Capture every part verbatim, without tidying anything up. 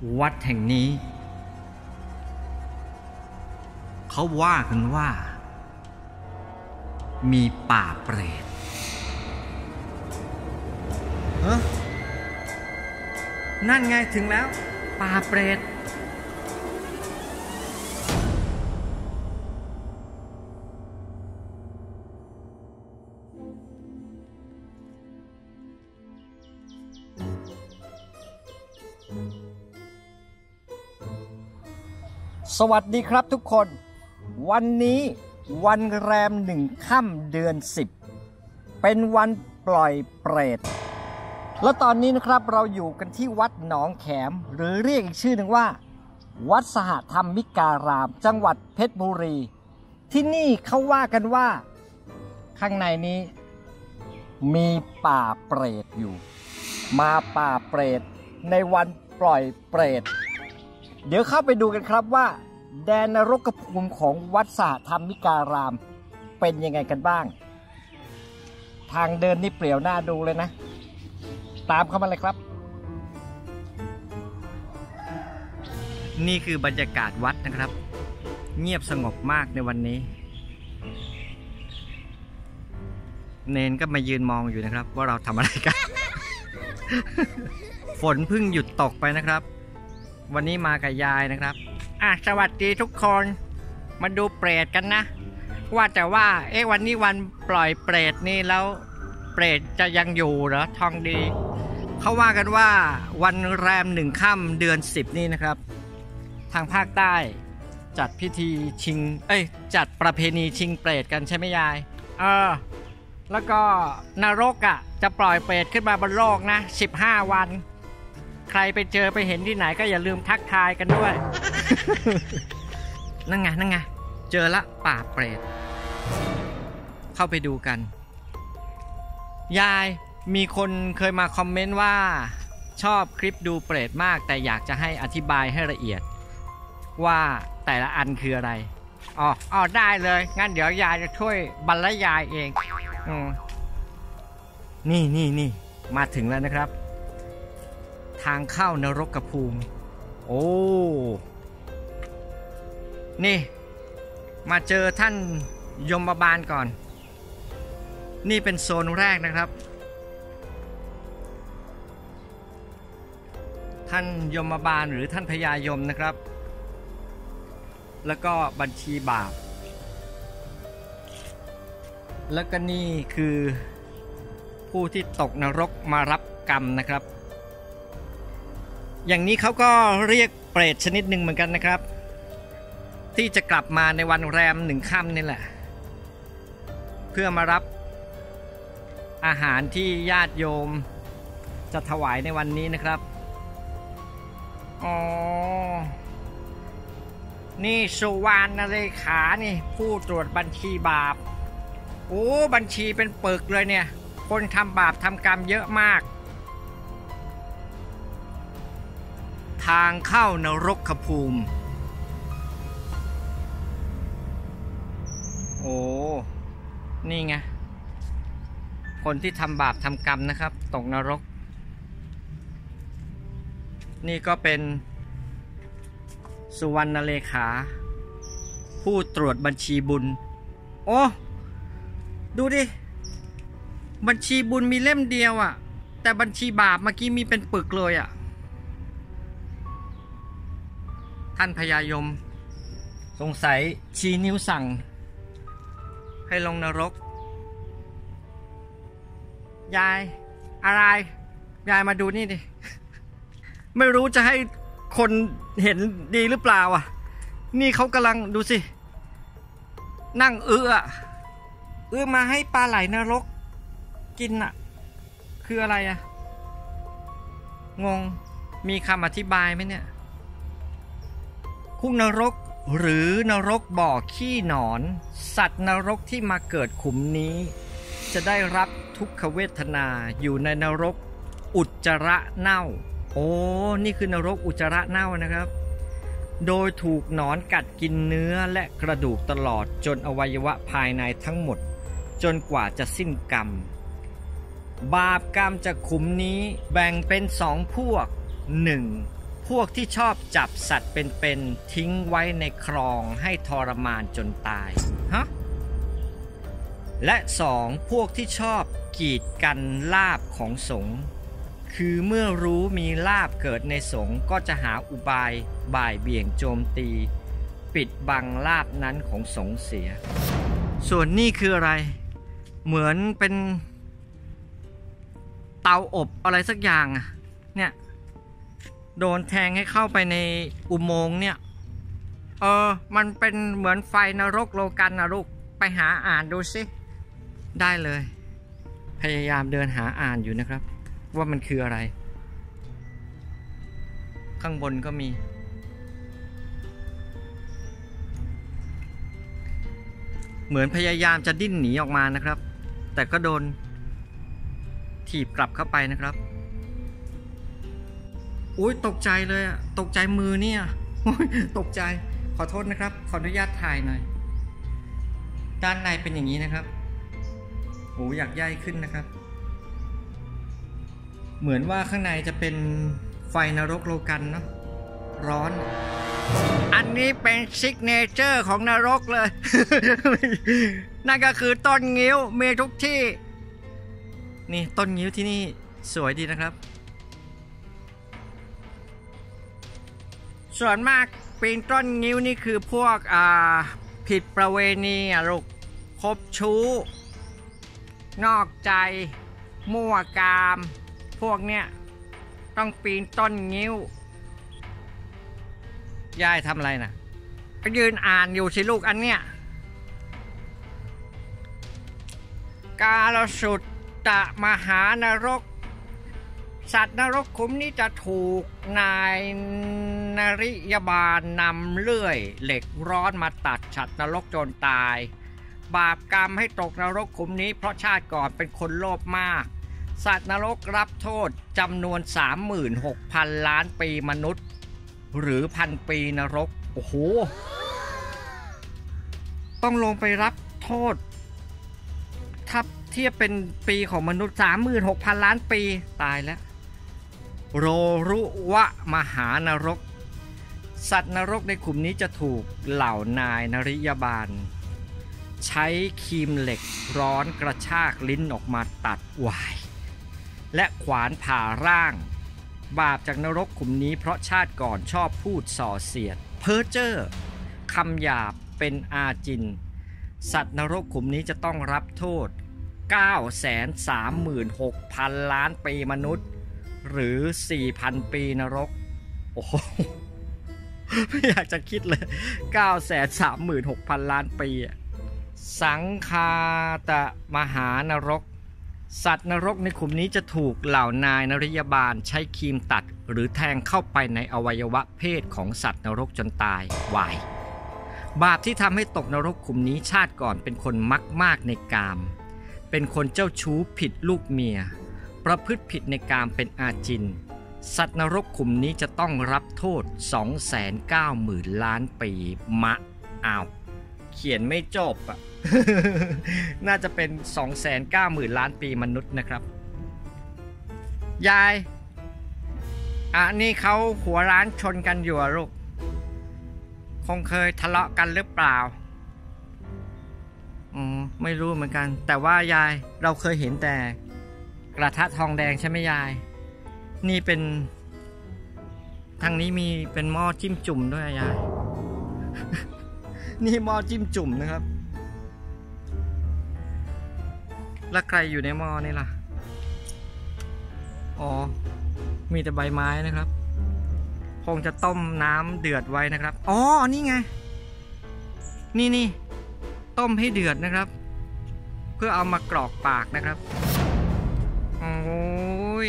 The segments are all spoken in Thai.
วัดแห่งนี้เขาว่ากันว่ามีป่าเปรตเฮ้ยนั่นไงถึงแล้วป่าเปรตสวัสดีครับทุกคนวันนี้วันแรมหนึ่งค่ำเดือนสิบเป็นวันปล่อยเปรตแล้วตอนนี้นะครับเราอยู่กันที่วัดหนองแขมหรือเรียกอีกชื่อหนึ่งว่าวัดสหธรรมิการามจังหวัดเพชรบุรีที่นี่เขาว่ากันว่าข้างในนี้มีป่าเปรตอยู่มาป่าเปรตในวันปล่อยเปรตเดี๋ยวเข้าไปดูกันครับว่าแดนนรกภูมิของวัดสหธรรมิการามเป็นยังไงกันบ้างทางเดินนี่เปลี่ยวหน้าดูเลยนะตามเข้ามาเลยครับนี่คือบรรยากาศวัดนะครับเงียบสงบมากในวันนี้เนนก็มายืนมองอยู่นะครับว่าเราทำอะไรกัน ฝนเพิ่งหยุดตกไปนะครับวันนี้มากับยายนะครับอ่ะสวัสดีทุกคนมาดูเปรตกันนะว่าแต่ว่าเอ๊ะวันนี้วันปล่อยเปรตนี่แล้วเปรตจะยังอยู่เหรอทองดีเขาว่ากันว่าวันแรมหนึ่งค่ำเดือนสิบนี่นะครับทางภาคใต้จัดพิธีชิงเอ้ยจัดประเพณีชิงเปรตกันใช่ไหมยายเออแล้วก็นรกอ่ะจะปล่อยเปรตขึ้นมาบนโลกนะสิบห้าวันใครไปเจอไปเห็นที่ไหนก็อย่าลืมทักทายกันด้วย นั่นไงนั่นไงเจอละป่าเปรตเข้าไปดูกันยายมีคนเคยมาคอมเมนต์ว่าชอบคลิปดูเปรตมากแต่อยากจะให้อธิบายให้ละเอียดว่าแต่ละอันคืออะไรอ๋ออ๋อได้เลยงั้นเดี๋ยวยายจะช่วยบรรยายเองอืมนี่นี่นี่มาถึงแล้วนะครับทางเข้านรกภูมิโอ้นี่มาเจอท่านยมบาลก่อนนี่เป็นโซนแรกนะครับท่านยมบาลหรือท่านพญายมนะครับแล้วก็บัญชีบาปแล้วก็นี่คือผู้ที่ตกนรกมารับกรรมนะครับอย่างนี้เขาก็เรียกเปรตชนิดหนึ่งเหมือนกันนะครับที่จะกลับมาในวันแรมหนึ่งค่ำนี่แหละเพื่อมารับอาหารที่ญาติโยมจะถวายในวันนี้นะครับอ๋อนี่สุวรรณเลขานี่ผู้ตรวจบัญชีบาปโอ้บัญชีเป็นปึกเลยเนี่ยคนทำบาปทำกรรมเยอะมากทางเข้านรกภูมิโอ้นี่ไงคนที่ทำบาปทำกรรมนะครับตกนรกนี่ก็เป็นสุวรรณเลขาผู้ตรวจบัญชีบุญโอ้ดูดิบัญชีบุญมีเล่มเดียวอ่ะแต่บัญชีบาปเมื่อกี้มีเป็นปึกเลยอ่ะท่านพญายมสงสัยชี้นิ้วสั่งให้ลงนรกยายอะไรยายมาดูนี่ดิไม่รู้จะให้คนเห็นดีหรือเปล่าอ่ะนี่เขากำลังดูสินั่งเอื้อเอื้อมาให้ปลาไหลนรกกินอ่ะคืออะไรอ่ะงงมีคำอธิบายไหมเนี่ยคุกนรกหรือนรกบ่อขี้หนอนสัตว์นรกที่มาเกิดขุมนี้จะได้รับทุกขเวทนาอยู่ในนรกอุจจาระเน่าโอ้นี่คือนรกอุจจาระเน่านะครับโดยถูกหนอนกัดกินเนื้อและกระดูกตลอดจนอวัยวะภายในทั้งหมดจนกว่าจะสิ้นกรรมบาปกรรมจากขุมนี้แบ่งเป็นสองพวกหนึ่งพวกที่ชอบจับสัตว์เป็นๆทิ้งไว้ในคลองให้ทรมานจนตายฮะและสองพวกที่ชอบกีดกันลาภของสงฆ์คือเมื่อรู้มีลาภเกิดในสงฆ์ก็จะหาอุบายบ่ายเบี่ยงโจมตีปิดบังลาภนั้นของสงฆ์เสียส่วนนี่คืออะไรเหมือนเป็นเตาอบอะไรสักอย่างอะเนี่ยโดนแทงให้เข้าไปในอุโมงค์เนี่ยเออมันเป็นเหมือนไฟนรกโลกันนะลูกไปหาอ่านดูสิได้เลยพยายามเดินหาอ่านอยู่นะครับว่ามันคืออะไรข้างบนก็มีเหมือนพยายามจะดิ้นหนีออกมานะครับแต่ก็โดนถีบกลับเข้าไปนะครับอุ้ยตกใจเลยอะตกใจมือเนี่ยตกใจขอโทษนะครับขออนุญาตถ่ายหน่อยด้านในเป็นอย่างนี้นะครับโอ้อยากย่ายขึ้นนะครับเหมือนว่าข้างในจะเป็นไฟนรกโลกันเนาะร้อนอันนี้เป็นซิกเนเจอร์ของนรกเลย นั่นก็คือต้นงิ้วมีทุกที่นี่ต้นงิ้วที่นี่สวยดีนะครับส่วนมากปีนต้นงิ้วนี่คือพวกอ่าผิดประเวณีอะลูกคบชู้นอกใจมั่วกามพวกเนี้ยต้องปีนต้นงิ้วยายทำอะไรนะก็ยืนอ่านอยู่สิลูกอันเนี้ยกาลสุตตมหานรกสัตว์นรกขุมนี้จะถูกนายนริยบาลนำเลื่อยเหล็กร้อนมาตัดสัตว์นรกจนตายบาปกรรมให้ตกนรกขุมนี้เพราะชาติก่อนเป็นคนโลภมากสัตว์นรกรับโทษจำนวน สามหมื่นหกพัน ล้านปีมนุษย์หรือพันปีนรกโอ้โหต้องลงไปรับโทษถ้าเทียบเป็นปีของมนุษย์ สามหมื่นหกพัน ล้านปีตายแล้วโรรุวะมหานรกสัตว์นรกในกลุ่มนี้จะถูกเหล่านายนริยบาลใช้ครีมเหล็กร้อนกระชากลิ้นออกมาตัดวายและขวานผ่าร่างบาปจากนรกกลุ่มนี้เพราะชาติก่อนชอบพูดส่อเสียดเพ้อเจ้อคำหยาบเป็นอาจินสัตว์นรกกลุ่มนี้จะต้องรับโทษ เก้าแสนสามหมื่นหกพัน ล้านปีมนุษย์หรือ สี่พัน ปีนรกโอ้โหไม่อยากจะคิดเลย เก้าแสนสามหมื่นหกพัน ล้านปีสังคาตมหานรกสัตว์นรกในกลุ่มนี้จะถูกเหล่านายนริยบาลใช้ครีมตัดหรือแทงเข้าไปในอวัยวะเพศของสัตว์นรกจนตายวายบาปที่ทำให้ตกนรกกลุ่มนี้ชาติก่อนเป็นคนมักมากในกามเป็นคนเจ้าชู้ผิดลูกเมียประพฤติผิดในกามเป็นอาจินสัตว์นรกกลุ่มนี้จะต้องรับโทษ สองแสนเก้าหมื่น ล้านปีมะอ้าวเขียนไม่จบอ่ะ น่าจะเป็น สองแสนเก้าหมื่น ล้านปีมนุษย์นะครับยายอ่ะนี่เขาหัวร้านชนกันอยู่ลูกคงเคยทะเลาะกันหรือเปล่าอ๋อไม่รู้เหมือนกันแต่ว่ายายเราเคยเห็นแต่กระทะทองแดงใช่ไหมยายนี่เป็นทางนี้มีเป็นหม้อจิ้มจุ่มด้วยยาย นี่หม้อจิ้มจุ่มนะครับแล้วใครอยู่ในหม้อนี่ล่ะอ๋อมีแต่ใบไม้นะครับคงจะต้มน้ำเดือดไว้นะครับอ๋อนี่ไงนี่นี่ต้มให้เดือดนะครับเพื่อเอามากรอกปากนะครับโอ้ย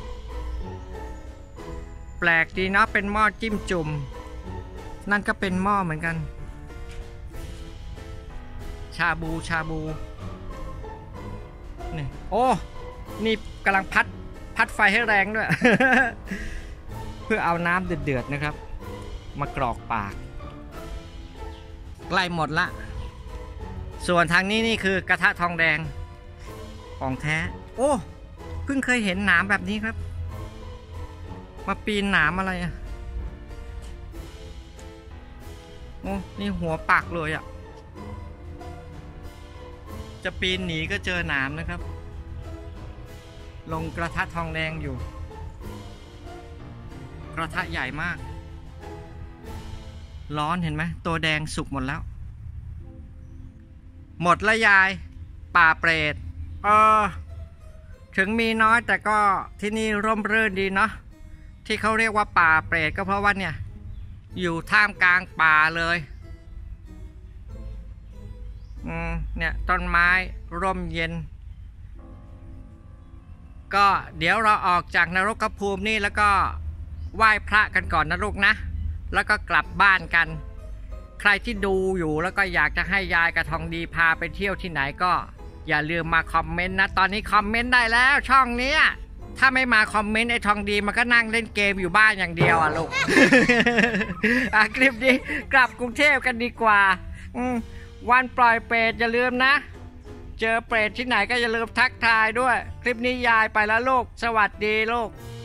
แปลกดีนะเป็นหม้อจิ้มจุ่มนั่นก็เป็นหม้อเหมือนกันชาบูชาบูนี่โอ้นี่กำลังพัดพัดไฟให้แรงด้วย เพื่อเอาน้ำเดือดๆนะครับมากรอกปากใกล้หมดละส่วนทางนี้นี่คือกระทะทองแดงของแท้โอ้เพิ่งเคยเห็นหนามแบบนี้ครับมาปีนหนามอะไรอ่ะโอ้นี่หัวปักเลยอะ่ะจะปีนหนีก็เจอหนามนะครับ ลงกระทะทองแดงอยู่กระทะใหญ่มากร้อนเห็นไหมตัวแดงสุกหมดแล้วหมดละยายป่าเปรตเออถึงมีน้อยแต่ก็ที่นี่ร่มรื่นดีเนาะที่เขาเรียกว่าป่าเปรตก็เพราะว่าเนี่ยอยู่ท่ามกลางป่าเลยอืมเนี่ยต้นไม้ร่มเย็นก็เดี๋ยวเราออกจากนรกภูมินี่แล้วก็ไหว้พระกันก่อนนะลูกนะแล้วก็กลับบ้านกันใครที่ดูอยู่แล้วก็อยากจะให้ยายกับทองดีพาไปเที่ยวที่ไหนก็อย่าลืมมาคอมเมนต์นะตอนนี้คอมเมนต์ได้แล้วช่องนี้ถ้าไม่มาคอมเมนต์ไอ้ทองดีมันก็นั่งเล่นเกมอยู่บ้านอย่างเดียวอ่ะลูก อ่ะคลิปนี้กลับกรุงเทพกันดีกว่าวันปล่อยเปรตอย่าลืมนะเจอเปรตที่ไหนก็อย่าลืมทักทายด้วยคลิปนี้ยายไปแล้วลูกสวัสดีลูก